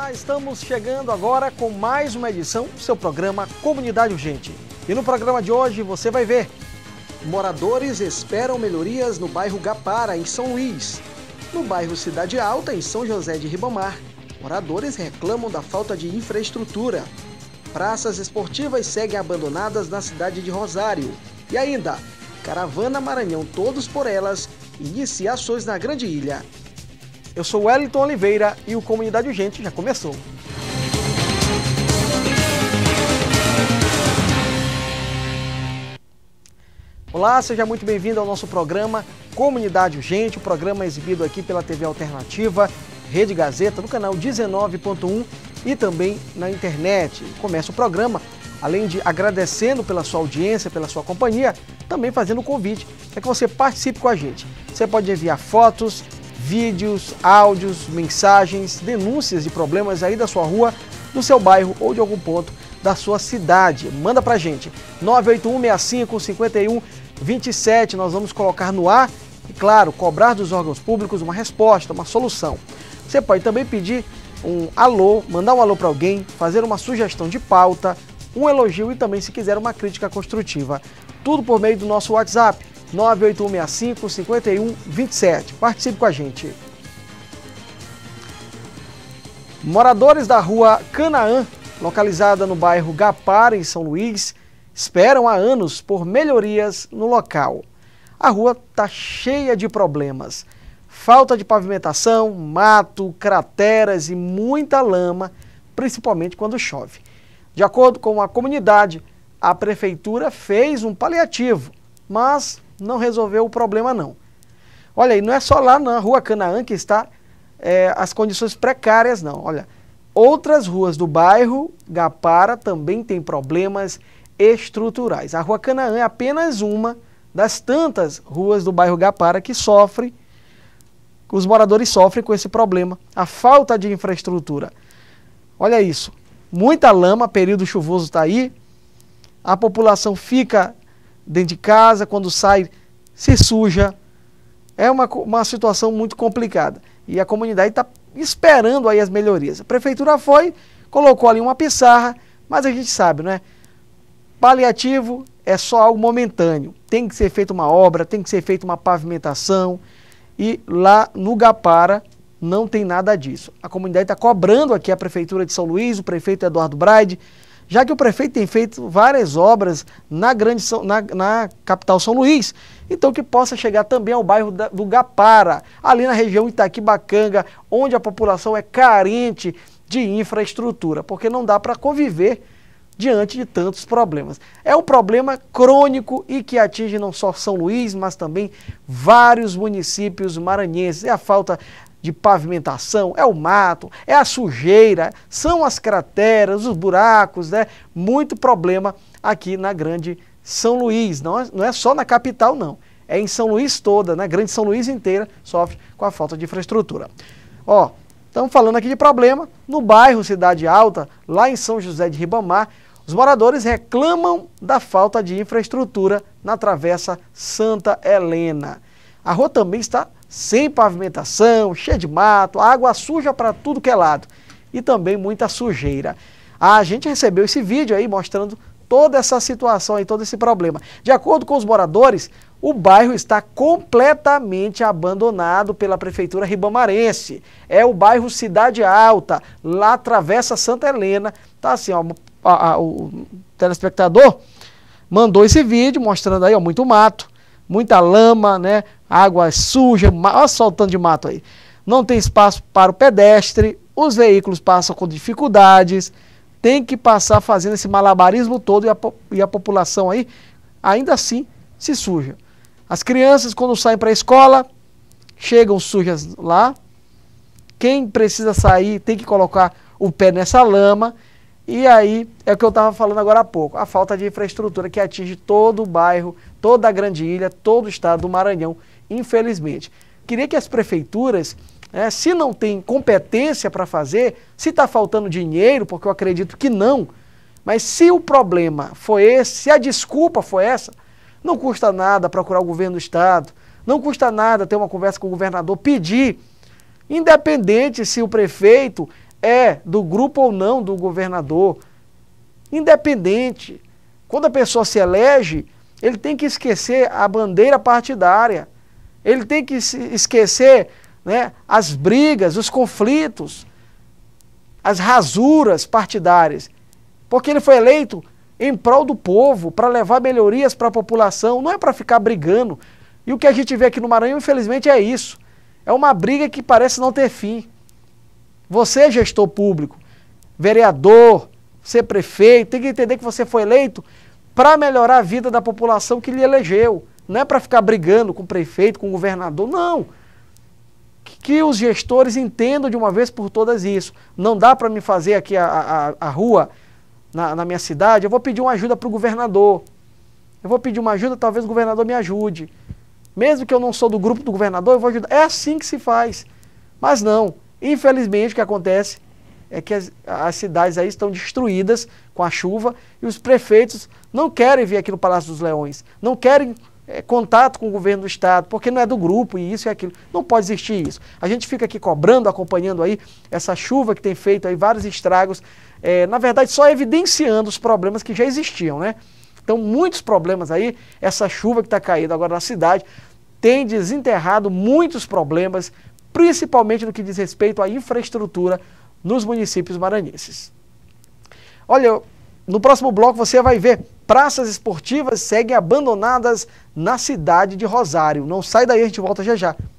Olá, estamos chegando agora com mais uma edição do seu programa Comunidade Urgente. E no programa de hoje você vai ver: moradores esperam melhorias no bairro Gapara, em São Luís. No bairro Cidade Alta, em São José de Ribamar, moradores reclamam da falta de infraestrutura. Praças esportivas seguem abandonadas na cidade de Rosário. E ainda, Caravana Maranhão Todos por Elas inicia ações na Grande Ilha. Eu sou Wellington Oliveira e o Comunidade Urgente já começou. Olá, seja muito bem-vindo ao nosso programa Comunidade Urgente, o programa exibido aqui pela TV Alternativa, Rede Gazeta, no canal 19.1 e também na internet. Começa o programa, além de agradecendo pela sua audiência, pela sua companhia, também fazendo um convite para que você participe com a gente. Você pode enviar fotos, vídeos, áudios, mensagens, denúncias de problemas aí da sua rua, do seu bairro ou de algum ponto da sua cidade. Manda pra gente, 981655127, nós vamos colocar no ar e, claro, cobrar dos órgãos públicos uma resposta, uma solução. Você pode também pedir um alô, mandar um alô para alguém, fazer uma sugestão de pauta, um elogio e também, se quiser, uma crítica construtiva. Tudo por meio do nosso WhatsApp, 981655127. Participe com a gente. Moradores da rua Canaã, localizada no bairro Gapara, em São Luís, esperam há anos por melhorias no local. A rua está cheia de problemas. Falta de pavimentação, mato, crateras e muita lama, principalmente quando chove. De acordo com a comunidade, a prefeitura fez um paliativo, mas não resolveu o problema não. Olha aí, não é só lá na rua Canaã que está as condições precárias não. Olha, outras ruas do bairro Gapara também têm problemas estruturais. A rua Canaã é apenas uma das tantas ruas do bairro Gapara que os moradores sofrem com esse problema, a falta de infraestrutura. Olha isso, muita lama, período chuvoso está aí, a população fica dentro de casa, quando sai, se suja. É uma situação muito complicada. E a comunidade está esperando aí as melhorias. A prefeitura colocou ali uma pissarra, mas a gente sabe, né? Paliativo é só algo momentâneo. Tem que ser feita uma obra, tem que ser feita uma pavimentação. E lá no Gapara não tem nada disso. A comunidade está cobrando aqui a Prefeitura de São Luís, o prefeito Eduardo Braide, já que o prefeito tem feito várias obras na capital São Luís, então que possa chegar também ao bairro do Gapara, ali na região Itaquibacanga, onde a população é carente de infraestrutura, porque não dá para conviver diante de tantos problemas. É um problema crônico e que atinge não só São Luís, mas também vários municípios maranhenses. É a falta de pavimentação, é o mato, é a sujeira, são as crateras, os buracos, né? Muito problema aqui na Grande São Luís. Não é só na capital, não. É em São Luís toda, na Grande São Luís inteira, sofre com a falta de infraestrutura. Ó, estamos falando aqui de problema no bairro Cidade Alta, lá em São José de Ribamar. Os moradores reclamam da falta de infraestrutura na Travessa Santa Helena. A rua também está sem pavimentação, cheia de mato, água suja para tudo que é lado e também muita sujeira. A gente recebeu esse vídeo aí mostrando toda essa situação e todo esse problema. De acordo com os moradores, o bairro está completamente abandonado pela Prefeitura ribamarense. É o bairro Cidade Alta, lá Travessa Santa Helena. Tá assim, ó, o telespectador mandou esse vídeo mostrando aí, ó, muito mato, muita lama, né? Água suja, olha só o tanto de mato aí. Não tem espaço para o pedestre, os veículos passam com dificuldades, tem que passar fazendo esse malabarismo todo e a população aí ainda assim se suja. As crianças, quando saem para a escola, chegam sujas lá. Quem precisa sair tem que colocar o pé nessa lama. E aí é o que eu estava falando agora há pouco, a falta de infraestrutura que atinge todo o bairro, toda a Grande Ilha, todo o estado do Maranhão, infelizmente. Queria que as prefeituras, se não tem competência para fazer, se está faltando dinheiro, porque eu acredito que não, mas se o problema foi esse, se a desculpa foi essa, não custa nada procurar o governo do estado, não custa nada ter uma conversa com o governador, pedir, independente se o prefeito é do grupo ou não do governador. Independente. Quando a pessoa se elege, ele tem que esquecer a bandeira partidária. Ele tem que esquecer, né, as brigas, os conflitos, as rasuras partidárias. Porque ele foi eleito em prol do povo, para levar melhorias para a população, não é para ficar brigando. E o que a gente vê aqui no Maranhão, infelizmente, é isso. É uma briga que parece não ter fim. Você, gestor público, vereador, ser prefeito, tem que entender que você foi eleito para melhorar a vida da população que lhe elegeu. Não é para ficar brigando com o prefeito, com o governador, não. Que os gestores entendam de uma vez por todas isso. Não dá para me fazer aqui a rua na minha cidade, eu vou pedir uma ajuda para o governador. Eu vou pedir uma ajuda, talvez o governador me ajude. Mesmo que eu não sou do grupo do governador, eu vou ajudar. É assim que se faz. Mas não. Infelizmente, o que acontece é que as cidades aí estão destruídas com a chuva e os prefeitos não querem vir aqui no Palácio dos Leões. Não querem contato com o governo do estado, porque não é do grupo e isso e aquilo. Não pode existir isso. A gente fica aqui cobrando, acompanhando aí essa chuva que tem feito aí vários estragos, na verdade só evidenciando os problemas que já existiam, né? Então muitos problemas aí, essa chuva que está caindo agora na cidade tem desenterrado muitos problemas, principalmente no que diz respeito à infraestrutura nos municípios maranhenses. Olha, no próximo bloco você vai ver praças esportivas seguem abandonadas na cidade de Rosário. Não sai daí, a gente volta já já.